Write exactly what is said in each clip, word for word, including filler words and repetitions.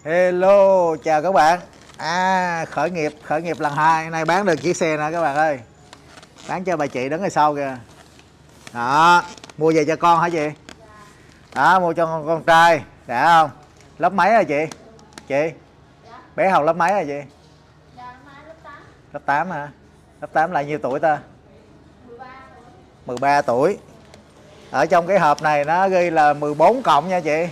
Hello, chào các bạn. À, khởi nghiệp, khởi nghiệp lần hai. Nay bán được chiếc xe nè các bạn ơi. Bán cho bà chị đứng ở sau kìa. Đó, mua về cho con hả chị? Đó, mua cho con, con trai. Đã không? Lớp mấy rồi chị? Chị? Bé học lớp mấy rồi chị? Lớp tám hả? Lớp tám là nhiêu tuổi ta? mười ba tuổi. Ở trong cái hộp này nó ghi là mười bốn cộng nha chị.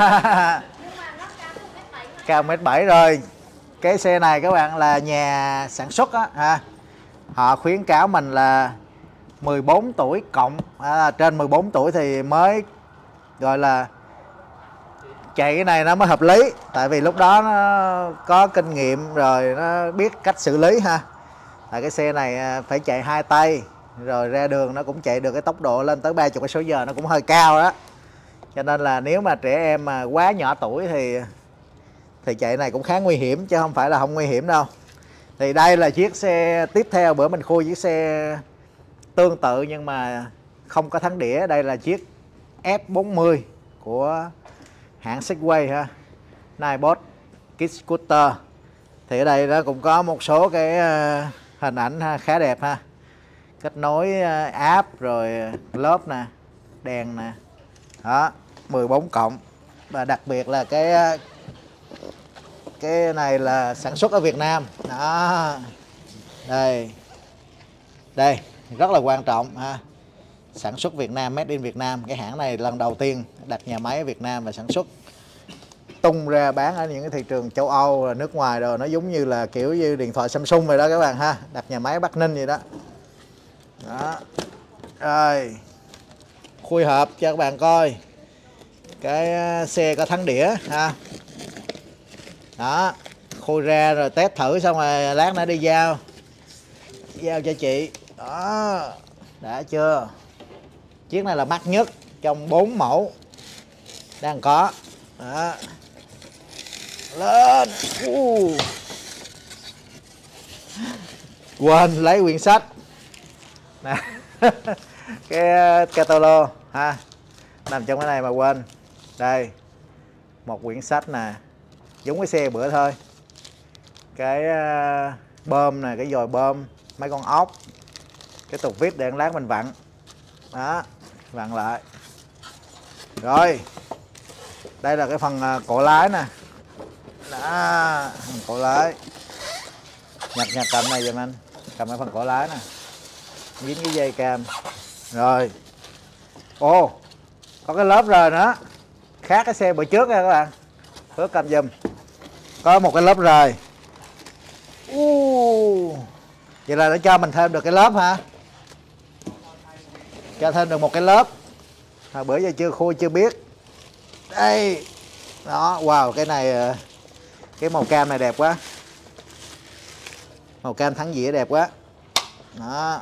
Cao mét bảy rồi. Cái xe này các bạn là nhà sản xuất á ha. Họ khuyến cáo mình là mười bốn tuổi cộng, à, trên mười bốn tuổi thì mới gọi là chạy cái này nó mới hợp lý. Tại vì lúc đó nó có kinh nghiệm rồi, nó biết cách xử lý ha. Tại cái xe này phải chạy hai tay, rồi ra đường nó cũng chạy được cái tốc độ lên tới ba mươi cây số giờ, nó cũng hơi cao đó. Cho nên là nếu mà trẻ em mà quá nhỏ tuổi thì thì chạy này cũng khá nguy hiểm, chứ không phải là không nguy hiểm đâu. Thì đây là chiếc xe tiếp theo, bữa mình khui chiếc xe tương tự nhưng mà không có thắng đĩa. Đây là chiếc F bốn mươi của hãng Segway ha, Ninebot Kids Scooter. Thì ở đây nó cũng có một số cái hình ảnh ha, khá đẹp ha. Kết nối app rồi lớp nè, đèn nè. Đó, mười bốn cộng. Và đặc biệt là cái cái này là sản xuất ở Việt Nam. Đó. Đây. Đây, rất là quan trọng ha. Sản xuất Việt Nam, made in Việt Nam. Cái hãng này lần đầu tiên đặt nhà máy ở Việt Nam và sản xuất tung ra bán ở những cái thị trường châu Âu, nước ngoài rồi. Nó giống như là kiểu như điện thoại Samsung vậy đó các bạn ha. Đặt nhà máy Bắc Ninh vậy đó. Đó. Rồi. Khui hộp cho các bạn coi. Cái xe có thắng đĩa ha. Đó. Khui ra rồi test thử xong rồi lát nữa đi giao. Giao cho chị. Đó. Đã chưa? Chiếc này là mắc nhất trong bốn mẫu đang có. Đó. Lên. uh. Quên lấy quyển sách nè. Cái catalog ha, nằm trong cái này mà quên. Đây, một quyển sách nè, giống cái xe bữa thôi. Cái uh, bơm nè, cái dòi bơm, mấy con ốc, cái tục vít để lát mình vặn. Đó, vặn lại. Rồi, đây là cái phần uh, cổ lái nè. Đó, cổ lái. Nhặt nhặt cầm này giùm anh, cầm cái phần cổ lái nè, dính cái dây cam. Rồi. Ồ, có cái lớp rời nữa, khác cái xe bữa trước nha các bạn. Phước cầm giùm. Có một cái lớp rời. uh. Vậy là nó cho mình thêm được cái lớp hả? Cho thêm được một cái lớp. Hồi bữa giờ chưa khui chưa biết. Đây. Đó, wow, cái này, cái màu cam này đẹp quá. Màu cam thắng dĩa đẹp quá. Đó.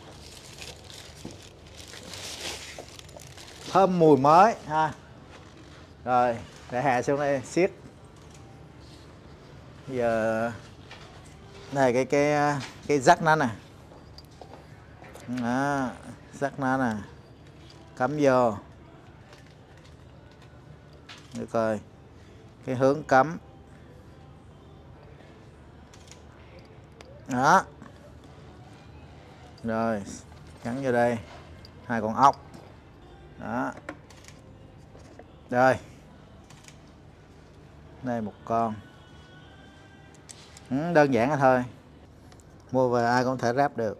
Thơm mùi mới ha. Rồi, để hạ xuống đây siết. Giờ này cái cái cái rắc nó nè. Đó, rắc nó nè. Cắm vô. Để coi cái hướng cắm. Đó. Rồi, gắn vô đây hai con ốc. Đó. Rồi. Đây một con. Ừ, đơn giản thôi. Mua về ai cũng thể ráp được.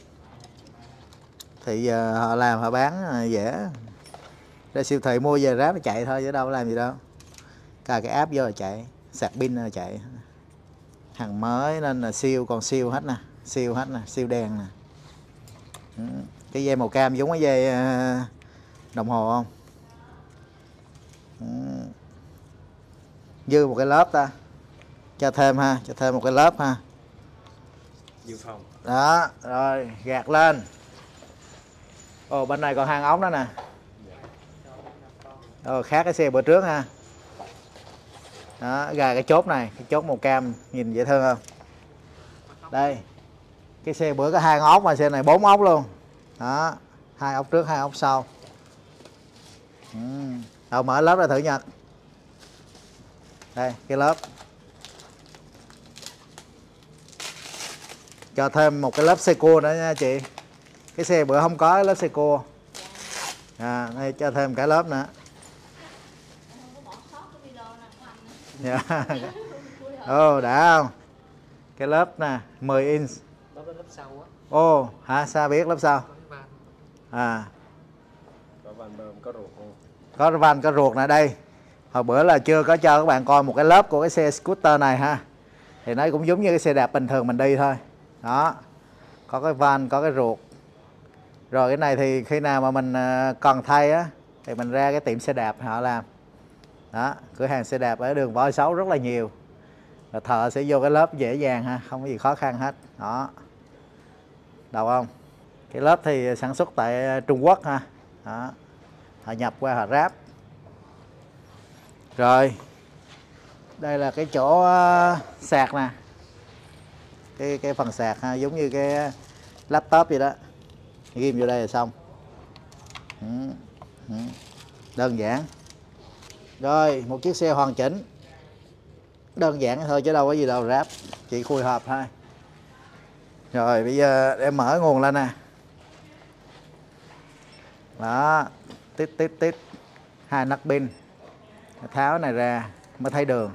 Thì giờ họ làm họ bán dễ. Ra siêu thị mua về ráp chạy thôi chứ đâu có làm gì đâu. Cài cái app vô là chạy, sạc pin là chạy. Hàng mới nên là siêu, còn siêu hết nè, siêu hết nè, siêu đèn nè. Ừ. Cái dây màu cam giống cái dây đồng hồ không? Ừ. Dư một cái lớp ta. Cho thêm ha, cho thêm một cái lớp ha. Dự phòng. Đó, rồi gạt lên. Ồ, bên này còn hàng ống đó nè. Rồi, khác cái xe bữa trước ha. Đó, gài cái chốt này, cái chốt màu cam nhìn dễ thương không? Đây. Cái xe bữa có hai ốc mà xe này bốn ốc luôn. Đó, hai ốc trước, hai ốc sau. Ừ. Đâu mở lớp ra thử Nhật. Đây cái lớp, cho thêm một cái lớp Seiko nữa nha chị. Cái xe bữa không có cái lớp Seiko. À, đây cho thêm cái lớp nữa. Dạ. Ồ, đã không? Cái lớp nè, mười inch. Lớp lớp sau á. Ồ, hả? Sao biết lớp sau? À. Có van có ruột không? Có van có ruột nè đây. Hồi bữa là chưa có cho các bạn coi một cái lớp của cái xe scooter này ha. Thì nó cũng giống như cái xe đạp bình thường mình đi thôi. Đó. Có cái van, có cái ruột. Rồi cái này thì khi nào mà mình cần thay á thì mình ra cái tiệm xe đạp họ làm. Đó, cửa hàng xe đạp ở đường Võ Sáu rất là nhiều. Rồi thợ sẽ vô cái lớp dễ dàng ha, không có gì khó khăn hết. Đó. Đâu không? Cái lớp thì sản xuất tại Trung Quốc ha. Đó. Họ nhập qua họ ráp. Rồi. Đây là cái chỗ uh, sạc nè. Cái cái phần sạc ha, giống như cái laptop vậy đó. Ghim vô đây là xong. Ừ. Ừ. Đơn giản. Rồi, một chiếc xe hoàn chỉnh. Đơn giản thôi chứ đâu có gì đâu ráp, chỉ khui hộp thôi. Rồi bây giờ em mở nguồn lên nè. Đó, tít tít tít. Hai nắp pin. Tháo này ra mới thấy đường.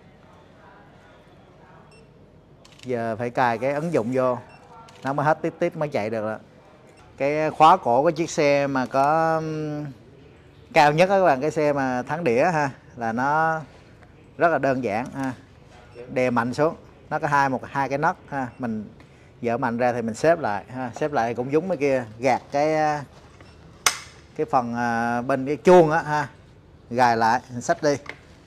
Giờ phải cài cái ứng dụng vô, nó mới hết tít tít mới chạy được. Cái khóa cổ của chiếc xe mà có cao nhất đó các bạn, cái xe mà thắng đĩa ha, là nó rất là đơn giản ha. Đè mạnh xuống, nó có hai một hai cái nấc ha, mình dỡ mạnh ra thì mình xếp lại ha, xếp lại cũng giống mấy kia, gạt cái cái phần bên cái chuông á ha, gài lại, mình xách đi.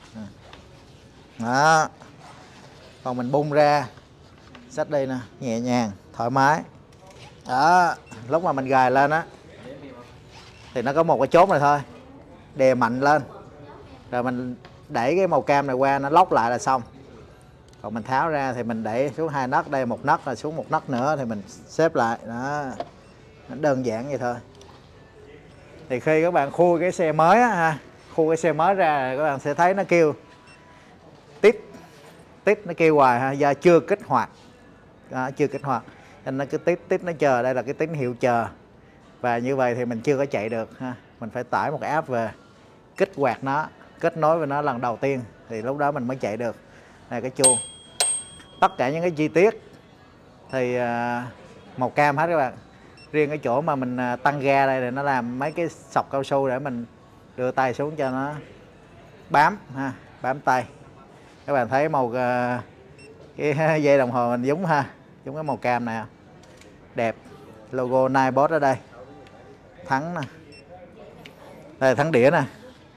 Đó. Còn mình bung ra, xách đi nè, nhẹ nhàng, thoải mái. Đó, lúc mà mình gài lên á thì nó có một cái chốt này thôi, đè mạnh lên rồi mình đẩy cái màu cam này qua, nó lóc lại là xong. Còn mình tháo ra thì mình đẩy xuống hai nấc, đây một nấc, là xuống một nấc nữa thì mình xếp lại. Đó, nó đơn giản vậy thôi. Thì khi các bạn khui cái xe mới á ha, khui cái xe mới ra các bạn sẽ thấy nó kêu tít tít, nó kêu hoài ha, do chưa kích hoạt. Đó, chưa kích hoạt nên nó cứ tít tít, nó chờ. Đây là cái tín hiệu chờ, và như vậy thì mình chưa có chạy được ha. Mình phải tải một cái app về, kích hoạt nó, kết nối với nó lần đầu tiên thì lúc đó mình mới chạy được. Này cái chuông, tất cả những cái chi tiết thì màu cam hết các bạn. Riêng cái chỗ mà mình tăng ga đây thì nó làm mấy cái sọc cao su để mình đưa tay xuống cho nó bám ha, bám tay. Các bạn thấy màu cái dây đồng hồ mình giống ha, giống cái màu cam này, đẹp. Logo Ninebot ở đây, thắng nè, đây thắng đĩa nè.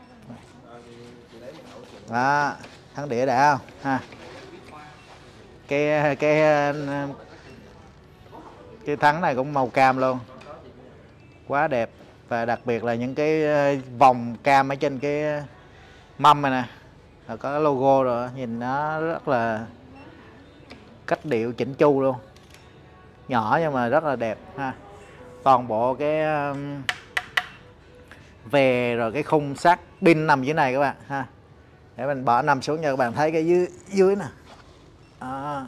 Đó, thắng đĩa đã không ha. Cái cái cái thắng này cũng màu cam luôn, quá đẹp. Và đặc biệt là những cái vòng cam ở trên cái mâm này nè, là có cái logo rồi, nhìn nó rất là cách điệu chỉnh chu luôn, nhỏ nhưng mà rất là đẹp ha. Toàn bộ cái um, về rồi cái khung sắt pin nằm dưới này các bạn ha, để mình bỏ nằm xuống cho các bạn thấy cái dưới dưới nè. Đó.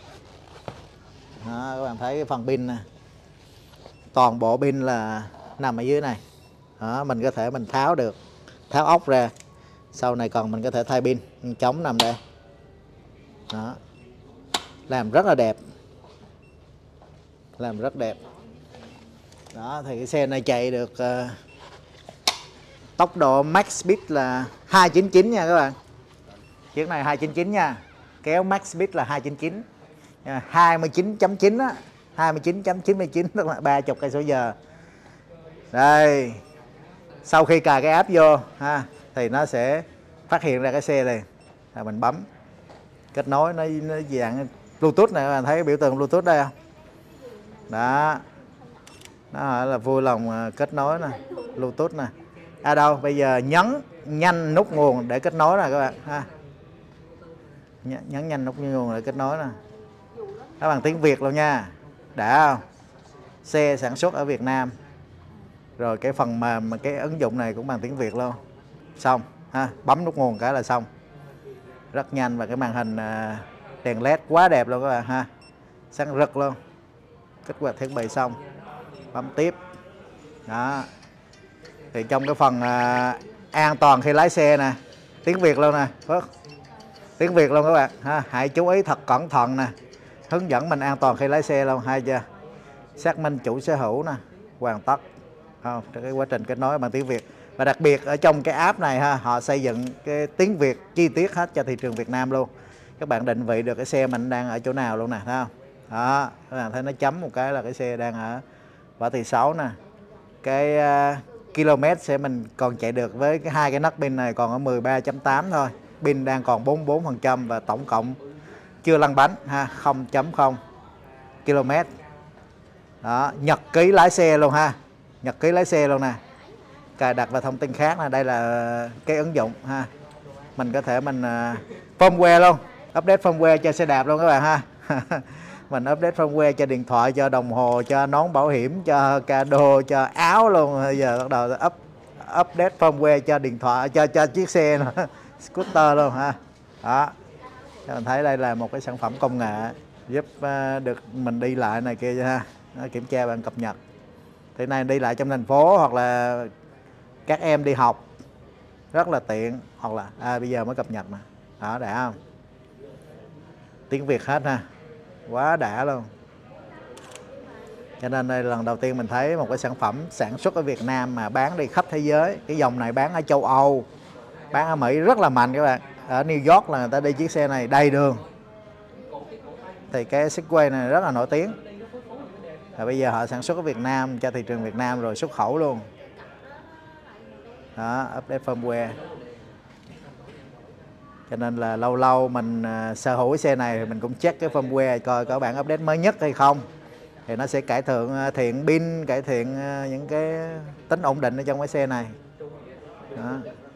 Đó, các bạn thấy cái phần pin nè, toàn bộ pin là nằm ở dưới này. Đó, mình có thể mình tháo được, tháo ốc ra, sau này còn mình có thể thay pin, chống nằm đây. Đó, làm rất là đẹp, làm rất đẹp. Đó, thì cái xe này chạy được uh, tốc độ max speed là hai chín chín nha các bạn. Chiếc này hai chín chín nha, kéo max speed là hai chín chín, hai mươi chín chấm chín á, hai mươi chín chấm chín mươi chín, tức là ba mươi cây số giờ. Đây, sau khi cài cái app vô ha thì nó sẽ phát hiện ra cái xe này, là mình bấm kết nối, nó, nó dạng Bluetooth này, các bạn thấy biểu tượng Bluetooth đây không? Đó, nó là vui lòng kết nối nè, Bluetooth nè. À đâu, bây giờ nhấn nhanh nút nguồn để kết nối nè các bạn ha. Nhấn nhanh nút nguồn để kết nối nè. Các bạn tiếng Việt luôn nha, đã không? Xe sản xuất ở Việt Nam. Rồi cái phần mềm mà cái ứng dụng này cũng bằng tiếng Việt luôn. Xong ha, bấm nút nguồn cái là xong. rất nhanh, và cái màn hình đèn led quá đẹp luôn các bạn ha, sáng rực luôn. Kích hoạt thiết bị xong bấm tiếp đó. Thì trong cái phần à, an toàn khi lái xe nè, tiếng Việt luôn nè, Phước. Tiếng Việt luôn các bạn ha, hãy chú ý thật cẩn thận nè, hướng dẫn mình an toàn khi lái xe luôn, hay chưa? Xác minh chủ sở hữu nè, hoàn tất không, cái quá trình kết nối bằng tiếng Việt. Và đặc biệt ở trong cái app này ha, họ xây dựng cái tiếng Việt chi tiết hết cho thị trường Việt Nam luôn. Các bạn định vị được cái xe mình đang ở chỗ nào luôn nè, thấy không? Đó, các bạn thấy nó chấm một cái là cái xe đang ở Võ Thị Sáu nè. Cái uh, km sẽ mình còn chạy được với cái hai cái nắp pin này còn ở mười ba chấm tám thôi. Pin đang còn bốn mươi bốn phần trăm và tổng cộng chưa lăn bánh ha, không phẩy không km. Đó, nhật ký lái xe luôn ha. Nhật ký lái xe luôn nè. Cài đặt và thông tin khác nè, đây là cái ứng dụng ha. Mình có thể mình uh, firmware luôn, update firmware cho xe đạp luôn các bạn ha. Mình update firmware cho điện thoại, cho đồng hồ, cho nón bảo hiểm, cho cado, cho áo luôn. Bây giờ bắt đầu up update firmware cho điện thoại, cho cho chiếc xe nữa. Scooter luôn ha. Đó. Các bạn thấy đây là một cái sản phẩm công nghệ giúp uh, được mình đi lại này kia ha. Đó, kiểm tra bạn cập nhật. Thì này đi lại trong thành phố hoặc là các em đi học rất là tiện, hoặc là à, bây giờ mới cập nhật nè. Đó, đã không? Tiếng Việt hết ha. Quá đã luôn. Cho nên đây là lần đầu tiên mình thấy một cái sản phẩm sản xuất ở Việt Nam mà bán đi khắp thế giới. Cái dòng này bán ở châu Âu, bán ở Mỹ rất là mạnh các bạn. Ở New York là người ta đi chiếc xe này đầy đường. Thì cái Segway này rất là nổi tiếng. Và bây giờ họ sản xuất ở Việt Nam cho thị trường Việt Nam rồi xuất khẩu luôn. Đó, update firmware. Cho nên là lâu lâu mình uh, sở hữu cái xe này thì mình cũng check cái firmware coi có bản update mới nhất hay không. Thì nó sẽ cải thiện uh, thiện pin, cải thiện uh, những cái tính ổn định ở trong cái xe này. Đó.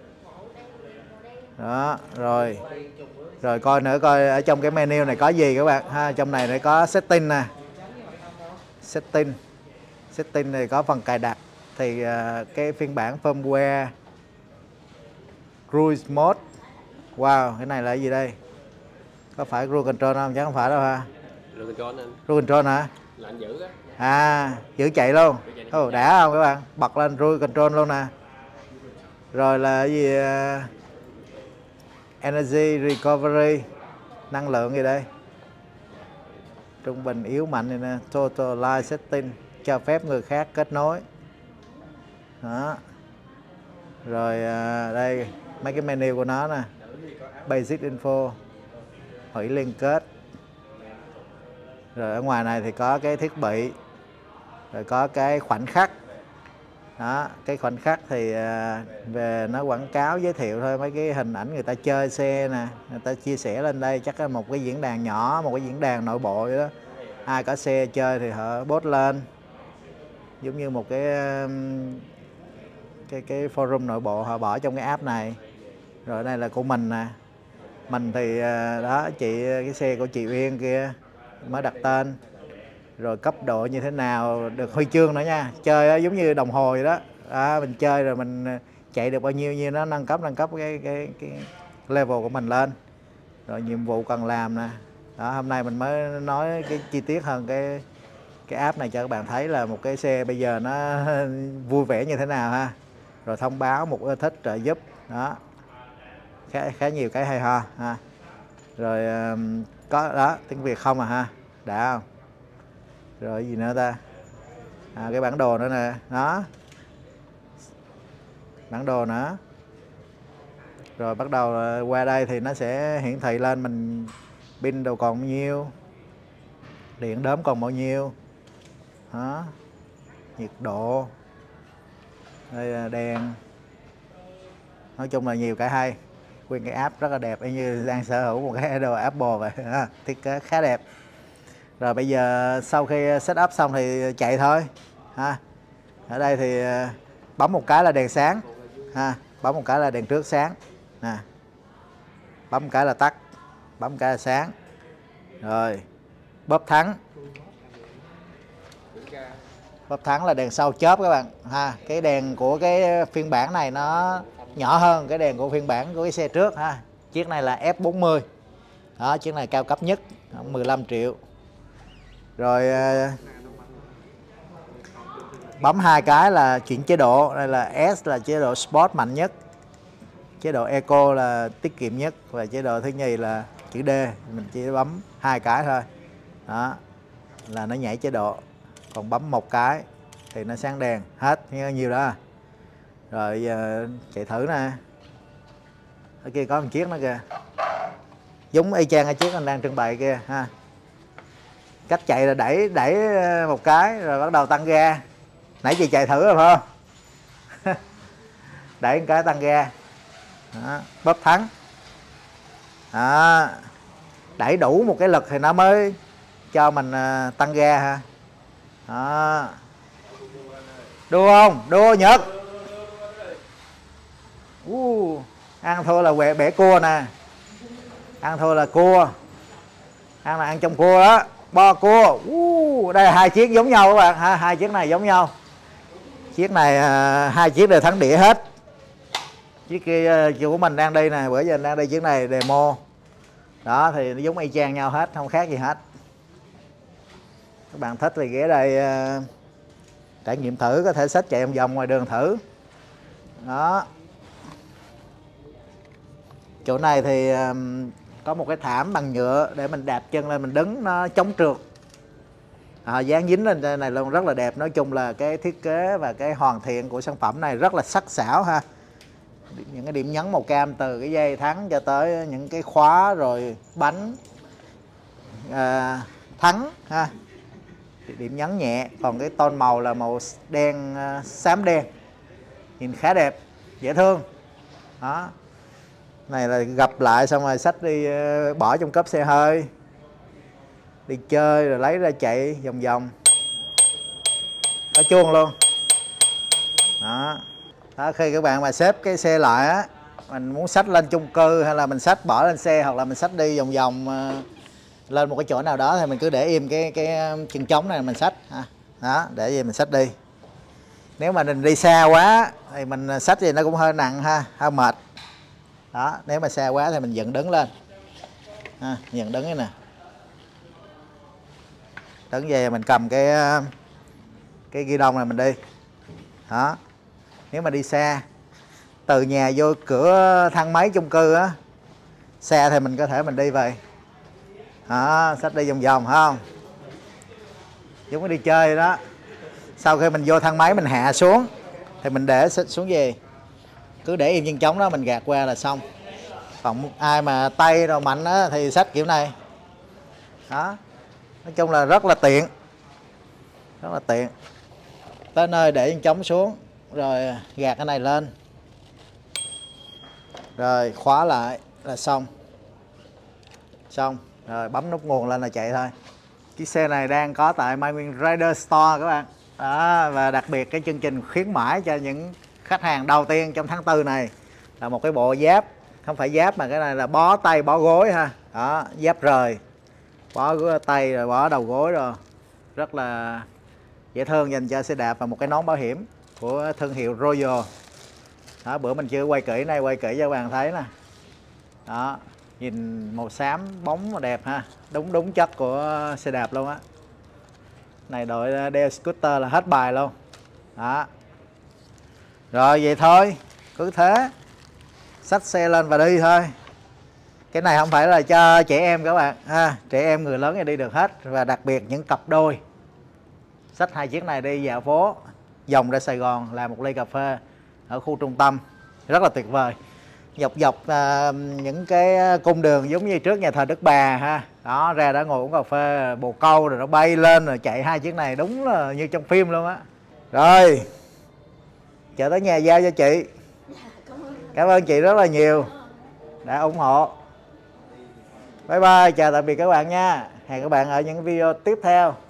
Đó, rồi. Rồi coi nữa coi ở trong cái menu này có gì các bạn ha. Trong này nó có setting nè. Setting. Setting này có phần cài đặt. Thì uh, cái phiên bản firmware Cruise Mode. Wow, cái này là cái gì đây? Có phải Cruise Control không? Chắc không phải đâu ha. Cruise Control anh. Cruise Control hả? Là anh giữ á. À, giữ chạy luôn. Ồ, oh, đã không các bạn? Bật lên Cruise Control luôn nè. Rồi là cái gì? Uh, Energy Recovery. Năng lượng gì đây? Trung bình, yếu, mạnh này nè. Total Light Setting. Cho phép người khác kết nối. Đó. Rồi uh, đây mấy cái menu của nó nè. Basic Info, hủy liên kết. Rồi ở ngoài này thì có cái thiết bị, rồi có cái khoảnh khắc. Đó, cái khoảnh khắc thì uh, về nó quảng cáo giới thiệu thôi, mấy cái hình ảnh người ta chơi xe nè, người ta chia sẻ lên đây, chắc là một cái diễn đàn nhỏ, một cái diễn đàn nội bộ vậy đó. Ai có xe chơi thì họ post lên, giống như một cái um, cái cái forum nội bộ họ bỏ trong cái app này. Rồi đây là của mình nè. Mình thì đó, chị cái xe của chị Uyên kia mới đặt tên. Rồi cấp độ như thế nào, được huy chương nữa nha. Chơi giống như đồng hồ vậy đó. À, mình chơi rồi mình chạy được bao nhiêu nhiêu nó nâng cấp nâng cấp cái cái cái level của mình lên. Rồi nhiệm vụ cần làm nè. Đó, hôm nay mình mới nói cái chi tiết hơn cái cái app này cho các bạn thấy là một cái xe bây giờ nó vui vẻ như thế nào ha. Rồi thông báo một ưa thích, trợ giúp. Đó. Khá, khá nhiều cái hay ho ha. Rồi um, có đó tiếng Việt không à ha, đã không? Rồi gì nữa ta? À, cái bản đồ nữa nè, đó, bản đồ nữa. Rồi bắt đầu qua đây thì nó sẽ hiển thị lên mình pin đồ còn bao nhiêu, điện đóm còn bao nhiêu, đó, nhiệt độ, đây là đèn. Nói chung là nhiều cái hay. Nguyên cái app rất là đẹp, y như đang sở hữu một cái đồ Apple vậy ha. Thiết kế khá đẹp. Rồi bây giờ sau khi set up xong thì chạy thôi ha. Ở đây thì bấm một cái là đèn sáng ha, bấm một cái là đèn trước sáng nè, bấm một cái là tắt, bấm một cái là sáng. Rồi bóp thắng, bóp thắng là đèn sau chớp các bạn ha. Cái đèn của cái phiên bản này nó nhỏ hơn cái đèn của phiên bản của cái xe trước ha. Chiếc này là F bốn mươi. Đó, chiếc này cao cấp nhất, mười lăm triệu. Rồi bấm hai cái là chuyển chế độ. Đây là S là chế độ Sport mạnh nhất, chế độ Eco là tiết kiệm nhất, và chế độ thứ nhì là chữ D. Mình chỉ bấm hai cái thôi. Đó là nó nhảy chế độ. Còn bấm một cái thì nó sáng đèn hết, nhiều đó. Rồi giờ chạy thử nè. Ở kia có một chiếc nữa kìa, giống y chang cái chiếc anh đang trưng bày kia ha. Cách chạy là đẩy đẩy một cái rồi bắt đầu tăng ga. Nãy chị chạy thử rồi phải không? Đẩy một cái tăng ga. Đó, bóp thắng. Đó, đẩy đủ một cái lực thì nó mới cho mình uh, tăng ga ha. Đó. Đua không? Đua Nhật. Uh, ăn thua là quẹ bẻ cua nè. Ăn thua là cua. Ăn là ăn trong cua đó, bo cua. Uh, đây là hai chiếc giống nhau các bạn ha, hai chiếc này giống nhau. Chiếc này uh, hai chiếc đều thắng đĩa hết. Chiếc kia uh, của mình đang đi nè, bữa giờ đang đi chiếc này demo. Đó thì nó giống y chang nhau hết, không khác gì hết. Các bạn thích thì ghé đây uh, trải nghiệm thử, có thể xách chạy vòng vòng ngoài đường thử. Đó. Chỗ này thì um, có một cái thảm bằng nhựa để mình đạp chân lên mình đứng nó chống trượt. À, dán dính lên đây này luôn, rất là đẹp. Nói chung là cái thiết kế và cái hoàn thiện của sản phẩm này rất là sắc sảo ha. Những cái điểm nhấn màu cam từ cái dây thắng cho tới những cái khóa rồi bánh à, thắng ha. Điểm nhấn nhẹ, còn cái tone màu là màu đen, xám đen, nhìn khá đẹp, dễ thương. Đó, này là gặp lại xong rồi xách đi bỏ trong cốp xe hơi, đi chơi rồi lấy ra chạy vòng vòng, có chuông luôn. Đó. Đó, khi các bạn mà xếp cái xe lại á, mình muốn xách lên chung cư hay là mình xách bỏ lên xe hoặc là mình xách đi vòng vòng lên một cái chỗ nào đó thì mình cứ để im cái cái chân trống này mình xách ha. Đó, để gì mình xách đi. Nếu mà mình đi xa quá thì mình xách thì nó cũng hơi nặng ha, hơi mệt. Đó, nếu mà xa quá thì mình dựng đứng lên ha, dựng đứng cái nè, đứng về mình cầm cái cái ghi đông này mình đi. Đó, nếu mà đi xa từ nhà vô cửa thang máy chung cư á, xe thì mình có thể mình đi về. Đó, xách đi vòng vòng không, giống như đi chơi đó. Sau khi mình vô thang máy mình hạ xuống thì mình để xuống về, cứ để im chân trống đó mình gạt qua là xong. Còn ai mà tay rồi mạnh á thì xách kiểu này. Đó, nói chung là rất là tiện, rất là tiện. Tới nơi để chân trống xuống rồi gạt cái này lên rồi khóa lại là xong. Xong rồi bấm nút nguồn lên là chạy thôi. Chiếc xe này đang có tại Mai Nguyên Rider Store các bạn. Đó, và đặc biệt cái chương trình khuyến mãi cho những khách hàng đầu tiên trong tháng tư này là một cái bộ giáp, không phải giáp mà cái này là bó tay bó gối ha. Đó, giáp rời, bó tay rồi bó đầu gối rồi, rất là dễ thương dành cho xe đạp, và một cái nón bảo hiểm của thương hiệu Royal. Đó, bữa mình chưa quay kỹ, này quay kỹ cho các bạn thấy nè. Đó, nhìn màu xám bóng mà đẹp ha, đúng đúng chất của xe đạp luôn á. Này đội đeo scooter là hết bài luôn. Đó, rồi vậy thôi, cứ thế xách xe lên và đi thôi. Cái này không phải là cho trẻ em các bạn ha, trẻ em người lớn thì đi được hết, và đặc biệt những cặp đôi xách hai chiếc này đi dạo phố vòng ra Sài Gòn làm một ly cà phê ở khu trung tâm rất là tuyệt vời. Dọc dọc uh, những cái cung đường giống như trước nhà thờ Đức Bà ha. Đó, ra đó ngồi uống cà phê, bồ câu rồi nó bay lên rồi chạy hai chiếc này đúng là như trong phim luôn á. Rồi, chờ tới nhà giao cho chị. Cảm ơn chị rất là nhiều đã ủng hộ. Bye bye, chào tạm biệt các bạn nha. Hẹn các bạn ở những video tiếp theo.